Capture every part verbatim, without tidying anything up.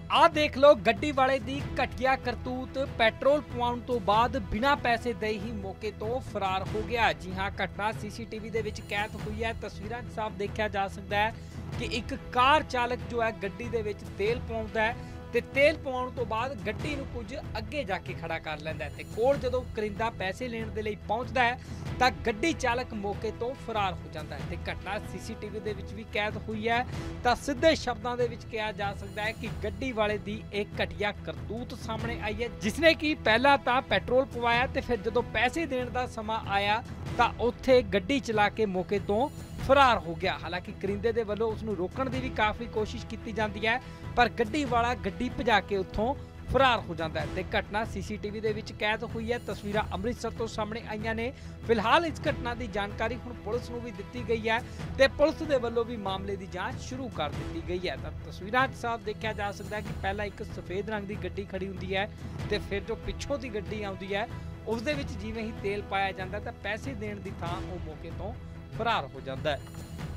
ਆ ਦੇਖ ਲਓ ਗੱਡੀ ਵਾਲੇ ਦੀ ਘਟੀਆ ਕਰਤੂਤ। ਪੈਟਰੋਲ ਪਵਾਉਣ ਤੋਂ ਬਾਅਦ ਬਿਨਾਂ ਪੈਸੇ ਦੇ ਹੀ ਮੌਕੇ ਤੋਂ ਫਰਾਰ ਹੋ ਗਿਆ। ਜੀ ਹਾਂ, ਘਟਨਾ ਸੀਸੀਟੀਵੀ ਦੇ ਵਿੱਚ ਕੈਦ ਹੋਈ ਹੈ। ਤਸਵੀਰਾਂ 'ਚ ਸਾਫ਼ ਦੇਖਿਆ ਜਾ ਸਕਦਾ ਹੈ ਕਿ ਇੱਕ ਕਾਰ ਚਾਲਕ ਜੋ ਹੈ ਗੱਡੀ ਦੇ ਵਿੱਚ ਤੇਲ ਪਾਉਂਦਾ ਹੈ ਤੇ ਤੇਲ ਪਾਉਣ ਤੋਂ ਬਾਅਦ ਗੱਡੀ ਨੂੰ ਕੁਝ ਅੱਗੇ ਜਾ ਕੇ ਖੜਾ ਕਰ ਲੈਂਦਾ ਹੈ ਤੇ ਕੋਲ ਜਦੋਂ ਕਰਿੰਦਾ ਪੈਸੇ ਲੈਣ ਦੇ ਲਈ ਪਹੁੰਚਦਾ ਹੈ ਤਾਂ ਗੱਡੀ ਚਾਲਕ ਮੌਕੇ ਤੋਂ ਫਰਾਰ ਹੋ ਜਾਂਦਾ ਹੈ ਤੇ ਘਟਨਾ ਸੀਸੀਟੀਵੀ ਦੇ ਵਿੱਚ ਵੀ ਕੈਦ ਹੋਈ ਹੈ। ਤਾਂ ਸਿੱਧੇ ਸ਼ਬਦਾਂ ਦੇ ਵਿੱਚ ਕਿਹਾ ਜਾ ਸਕਦਾ ਹੈ ਕਿ ਗੱਡੀ ਵਾਲੇ ਦੀ ਇੱਕ ਘਟੀਆ ਕਰਤੂਤ ਸਾਹਮਣੇ ਆਈ ਹੈ, ਜਿਸਨੇ ਕਿ ਪਹਿਲਾਂ ਤਾਂ ਪੈਟਰੋਲ ਪਵਾਇਆ ਤੇ ਫਿਰ ਜਦੋਂ ਪੈਸੇ ਦੇਣ ਦਾ ਸਮਾਂ ਆਇਆ ਤਾਂ ਉੱਥੇ ਗੱਡੀ ਚਲਾ ਕੇ ਮੌਕੇ ਤੋਂ ਫਰਾਰ ਹੋ ਗਿਆ। ਹਾਲਾਂਕਿ ਕਰਿੰਦੇ ਦੇ ਵੱਲੋਂ ਉਸ ਨੂੰ ਰੋਕਣ ਦੀ ਵੀ ਕਾਫੀ ਕੋਸ਼ਿਸ਼ ਕੀਤੀ ਜਾਂਦੀ ਹੈ, ਪਰ ਗੱਡੀ ਵਾਲਾ ਗੱਡੀ ਭਜਾ ਕੇ ਉੱਥੋਂ ਫਰਾਰ ਹੋ ਜਾਂਦਾ ਹੈ ਤੇ ਘਟਨਾ ਸੀਸੀਟੀਵੀ ਦੇ ਵਿੱਚ ਕੈਦ ਹੋਈ ਹੈ। ਤਸਵੀਰਾਂ ਅੰਮ੍ਰਿਤਸਰ ਤੋਂ ਸਾਹਮਣੇ ਆਈਆਂ ਨੇ। ਫਿਲਹਾਲ ਇਸ ਘਟਨਾ ਦੀ ਜਾਣਕਾਰੀ ਹੁਣ ਪੁਲਿਸ ਨੂੰ ਵੀ ਦਿੱਤੀ ਗਈ ਹੈ ਤੇ ਪੁਲਿਸ ਦੇ ਵੱਲੋਂ ਵੀ ਮਾਮਲੇ ਦੀ ਜਾਂਚ ਸ਼ੁਰੂ ਕਰ ਦਿੱਤੀ ਗਈ ਹੈ। ਤਾਂ ਤਸਵੀਰਾਂ 'ਚ ਸਾਫ਼ ਦੇਖਿਆ ਜਾ ਸਕਦਾ ਹੈ ਕਿ ਪਹਿਲਾਂ ਇੱਕ ਸਫੇਦ ਰੰਗ ਦੀ ਗੱਡੀ ਖੜੀ ਹੁੰਦੀ ਹੈ ਤੇ ਫਿਰ ਜੋ ਪਿੱਛੋਂ ਦੀ ਗੱਡੀ ਆਉਂਦੀ ਹੈ ਉਸ ਦੇ ਵਿੱਚ ਜਿਵੇਂ ਹੀ ਤੇਲ ਪਾਇਆ ਜਾਂਦਾ ਤਾਂ ਪੈਸੇ ਦੇਣ ਦੀ ਥਾਂ ਉਹ ਮੌਕੇ ਤੋਂ ਫਰਾਰ ਹੋ ਜਾਂਦਾ ਹੈ।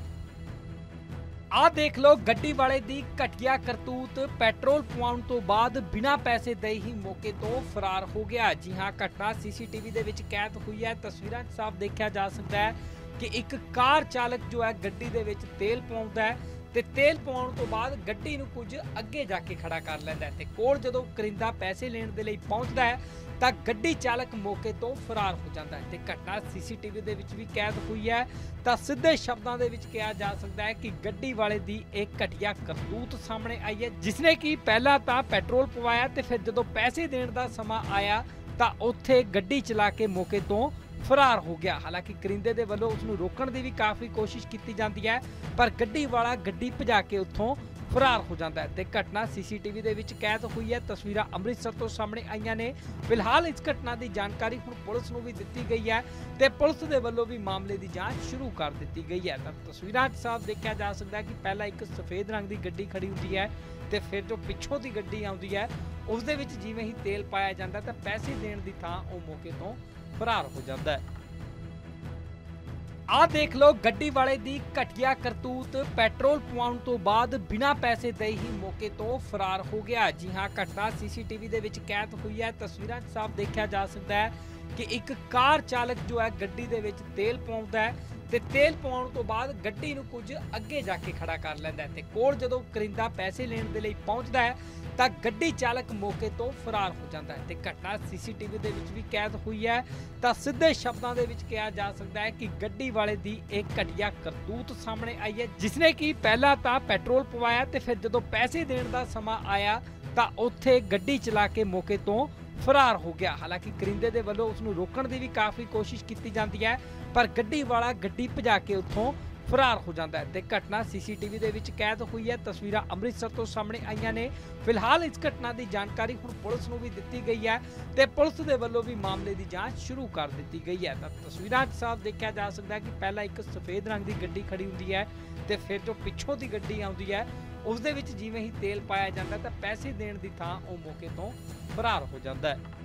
ਆ ਦੇਖ ਲਓ ਗੱਡੀ ਵਾਲੇ ਦੀ ਘਟੀਆ ਕਰਤੂਤ। ਪੈਟਰੋਲ ਪਵਾਉਣ ਤੋਂ ਬਾਅਦ ਬਿਨਾਂ ਪੈਸੇ ਦੇ ਹੀ ਮੌਕੇ ਤੋਂ ਫਰਾਰ ਹੋ ਗਿਆ। ਜੀ ਹਾਂ, ਘਟਨਾ ਸੀਸੀਟੀਵੀ ਦੇ ਵਿੱਚ ਕੈਦ ਹੋਈ ਹੈ। ਤਸਵੀਰਾਂ 'ਚ ਸਾਫ਼ ਦੇਖਿਆ ਜਾ ਸਕਦਾ ਹੈ ਕਿ ਇੱਕ ਕਾਰ ਚਾਲਕ ਜੋ ਹੈ ਗੱਡੀ ਦੇ ਵਿੱਚ ਤੇਲ ਪਾਉਂਦਾ ਹੈ ਤੇ ਤੇਲ ਪਾਉਣ ਤੋਂ ਬਾਅਦ ਗੱਡੀ ਨੂੰ ਕੁਝ ਅੱਗੇ ਜਾ ਕੇ ਖੜਾ ਕਰ ਲੈਂਦਾ ਹੈ ਤੇ ਕੋਲ ਜਦੋਂ ਕਰਿੰਦਾ ਪੈਸੇ ਲੈਣ ਦੇ ਲਈ ਪਹੁੰਚਦਾ ਹੈ ਤਾਂ ਗੱਡੀ ਚਾਲਕ ਮੌਕੇ ਤੋਂ ਫਰਾਰ ਹੋ ਜਾਂਦਾ ਹੈ ਤੇ ਘਟਨਾ ਸੀਸੀਟੀਵੀ ਦੇ ਵਿੱਚ ਵੀ ਕੈਦ ਹੋਈ ਹੈ। ਤਾਂ ਸਿੱਧੇ ਸ਼ਬਦਾਂ ਦੇ ਵਿੱਚ ਕਿਹਾ ਜਾ ਸਕਦਾ ਹੈ ਕਿ ਗੱਡੀ ਵਾਲੇ ਦੀ ਇੱਕ ਘਟੀਆ ਕਰਤੂਤ ਸਾਹਮਣੇ ਆਈ ਹੈ, ਜਿਸਨੇ ਕਿ ਪਹਿਲਾਂ ਤਾਂ ਪੈਟਰੋਲ ਪਵਾਇਆ ਤੇ ਫਿਰ ਜਦੋਂ ਪੈਸੇ ਦੇਣ ਦਾ ਸਮਾਂ ਆਇਆ ਤਾਂ ਉੱਥੇ ਗੱਡੀ ਚਲਾ ਕੇ ਮੌਕੇ ਤੋਂ ਫਰਾਰ ਹੋ ਗਿਆ। ਹਾਲਾਂਕਿ ਕਰਿੰਦੇ ਦੇ ਵੱਲੋਂ ਉਸ ਨੂੰ ਰੋਕਣ ਦੀ ਵੀ ਕਾਫੀ ਕੋਸ਼ਿਸ਼ ਕੀਤੀ ਜਾਂਦੀ ਹੈ, ਪਰ ਗੱਡੀ ਵਾਲਾ ਗੱਡੀ ਭਜਾ ਕੇ ਉੱਥੋਂ ਫਰਾਰ ਹੋ ਜਾਂਦਾ ਹੈ ਤੇ ਘਟਨਾ ਸੀਸੀਟੀਵੀ ਦੇ ਵਿੱਚ ਕੈਦ ਹੋਈ ਹੈ। ਤਸਵੀਰਾਂ ਅੰਮ੍ਰਿਤਸਰ ਤੋਂ ਸਾਹਮਣੇ ਆਈਆਂ ਨੇ। ਫਿਲਹਾਲ ਇਸ ਘਟਨਾ ਦੀ ਜਾਣਕਾਰੀ ਹੁਣ ਪੁਲਿਸ ਨੂੰ ਵੀ ਦਿੱਤੀ ਗਈ ਹੈ ਤੇ ਪੁਲਿਸ ਦੇ ਵੱਲੋਂ ਵੀ ਮਾਮਲੇ ਦੀ ਜਾਂਚ ਸ਼ੁਰੂ ਕਰ ਦਿੱਤੀ ਗਈ ਹੈ। ਤਾਂ ਤਸਵੀਰਾਂ 'ਚ ਸਾਫ਼ ਦੇਖਿਆ ਜਾ ਸਕਦਾ ਹੈ ਕਿ ਪਹਿਲਾਂ ਇੱਕ ਸਫੇਦ ਰੰਗ ਦੀ ਗੱਡੀ ਖੜੀ ਹੁੰਦੀ ਹੈ ਤੇ ਫਿਰ ਜੋ ਪਿੱਛੋਂ ਦੀ ਗੱਡੀ ਆਉਂਦੀ ਹੈ ਉਸ ਦੇ ਵਿੱਚ ਜਿਵੇਂ ਹੀ ਤੇਲ ਪਾਇਆ ਜਾਂਦਾ ਤਾਂ ਪੈਸੇ ਦੇਣ ਦੀ ਥਾਂ ਉਹ ਮੌਕੇ ਤੋਂ ਫਰਾਰ ਹੋ ਜਾਂਦਾ ਹੈ। ਆ ਦੇਖ ਲਓ ਗੱਡੀ ਵਾਲੇ ਦੀ ਘਟੀਆ ਕਰਤੂਤ। ਪੈਟਰੋਲ ਪਵਾਉਣ ਤੋਂ ਬਾਅਦ ਬਿਨਾਂ ਪੈਸੇ ਦੇ ਹੀ ਮੌਕੇ ਤੋਂ ਫਰਾਰ ਹੋ ਗਿਆ। ਜੀ ਹਾਂ, ਘਟਨਾ ਸੀਸੀਟੀਵੀ ਦੇ ਵਿੱਚ ਕੈਦ ਹੋਈ ਹੈ। ਤਸਵੀਰਾਂ 'ਚ ਸਾਫ਼ ਦੇਖਿਆ ਜਾ ਸਕਦਾ ਹੈ ਕਿ ਇੱਕ ਕਾਰ ਚਾਲਕ ਜੋ ਹੈ ਗੱਡੀ ਦੇ ਵਿੱਚ ਤੇਲ ਪਾਉਂਦਾ ਹੈ ਤੇ ਤੇਲ ਪਾਉਣ ਤੋਂ ਬਾਅਦ ਗੱਡੀ ਨੂੰ ਕੁਝ ਅੱਗੇ ਜਾ ਕੇ ਖੜਾ ਕਰ ਲੈਂਦਾ ਹੈ ਤੇ ਕੋਲ ਜਦੋਂ ਕਰਿੰਦਾ ਪੈਸੇ ਲੈਣ ਦੇ ਲਈ ਪਹੁੰਚਦਾ ਹੈ ਤਾਂ ਗੱਡੀ ਚਾਲਕ ਮੌਕੇ ਤੋਂ ਫਰਾਰ ਹੋ ਜਾਂਦਾ ਹੈ ਤੇ ਘਟਨਾ ਸੀਸੀਟੀਵੀ ਦੇ ਵਿੱਚ ਵੀ ਕੈਦ ਹੋਈ ਹੈ। ਤਾਂ ਸਿੱਧੇ ਸ਼ਬਦਾਂ ਦੇ ਵਿੱਚ ਕਿਹਾ ਜਾ ਸਕਦਾ ਹੈ ਕਿ ਗੱਡੀ ਵਾਲੇ ਦੀ ਇੱਕ ਘਟੀਆ ਕਰਤੂਤ ਸਾਹਮਣੇ ਆਈ ਹੈ, ਜਿਸਨੇ ਕਿ ਪਹਿਲਾਂ ਤਾਂ ਪੈਟਰੋਲ ਪਵਾਇਆ ਤੇ ਫਿਰ ਜਦੋਂ ਪੈਸੇ ਦੇਣ ਦਾ ਸਮਾਂ ਆਇਆ ਤਾਂ ਉੱਥੇ ਗੱਡੀ ਚਲਾ ਕੇ ਮੌਕੇ ਤੋਂ ਫਰਾਰ ਹੋ ਗਿਆ। ਹਾਲਾਂਕਿ ਕਰਿੰਦੇ ਦੇ ਵੱਲੋਂ ਉਸ ਨੂੰ ਰੋਕਣ ਦੀ ਵੀ ਕਾਫੀ ਕੋਸ਼ਿਸ਼ ਕੀਤੀ ਜਾਂਦੀ ਹੈ, ਪਰ ਗੱਡੀ ਵਾਲਾ ਗੱਡੀ ਭਜਾ ਕੇ ਉੱਥੋਂ ਫਰਾਰ ਹੋ ਜਾਂਦਾ ਹੈ ਤੇ ਘਟਨਾ ਸੀਸੀਟੀਵੀ ਦੇ ਵਿੱਚ ਕੈਦ ਹੋਈ ਹੈ। ਤਸਵੀਰਾਂ ਅੰਮ੍ਰਿਤਸਰ ਤੋਂ ਸਾਹਮਣੇ ਆਈਆਂ ਨੇ। ਫਿਲਹਾਲ ਇਸ ਘਟਨਾ ਦੀ ਜਾਣਕਾਰੀ ਹੁਣ ਪੁਲਿਸ ਨੂੰ ਵੀ ਦਿੱਤੀ ਗਈ ਹੈ ਤੇ ਪੁਲਿਸ ਦੇ ਵੱਲੋਂ ਵੀ ਮਾਮਲੇ ਦੀ ਜਾਂਚ ਸ਼ੁਰੂ ਕਰ ਦਿੱਤੀ ਗਈ ਹੈ। ਤਾਂ ਤਸਵੀਰਾਂ 'ਚ ਸਾਫ਼ ਦੇਖਿਆ ਜਾ ਸਕਦਾ ਹੈ ਕਿ ਪਹਿਲਾਂ ਇੱਕ ਸਫੇਦ ਰੰਗ ਦੀ ਗੱਡੀ ਖੜੀ ਹੁੰਦੀ ਹੈ ਤੇ ਫਿਰ ਜੋ ਪਿੱਛੋਂ ਦੀ ਗੱਡੀ ਆਉਂਦੀ ਹੈ ਉਸ ਦੇ ਵਿੱਚ ਜਿਵੇਂ ਹੀ ਤੇਲ ਪਾਇਆ ਜਾਂਦਾ ਤਾਂ ਪੈਸੇ ਦੇਣ ਦੀ ਥਾਂ ਉਹ ਮੌਕੇ ਤੋਂ ਫਰਾਰ ਹੋ ਜਾਂਦਾ ਹੈ।